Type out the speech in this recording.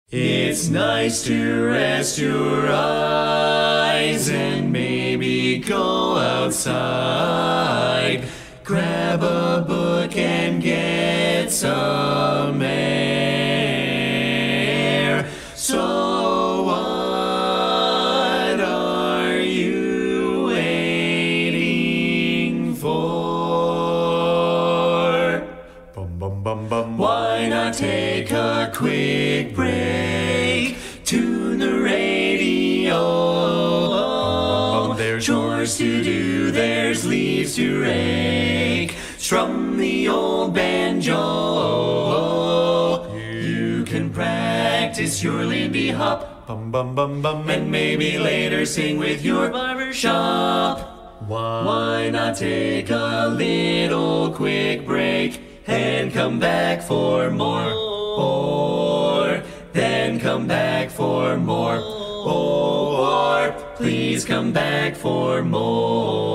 It's nice to rest your eyes and maybe go outside. Grab a book and get some air. So what are you waiting for? Bum, bum, bum, bum. Why not take a quick break? Tune the radio. There's chores to do, there's leaves to rake. Strum the old banjo. You can practice your Lindy Hop. Bum, bum, bum, bum. And maybe later sing with your barbershop. Why not take a little quick break and come back for more? Or then come back for more. Or please come back for more.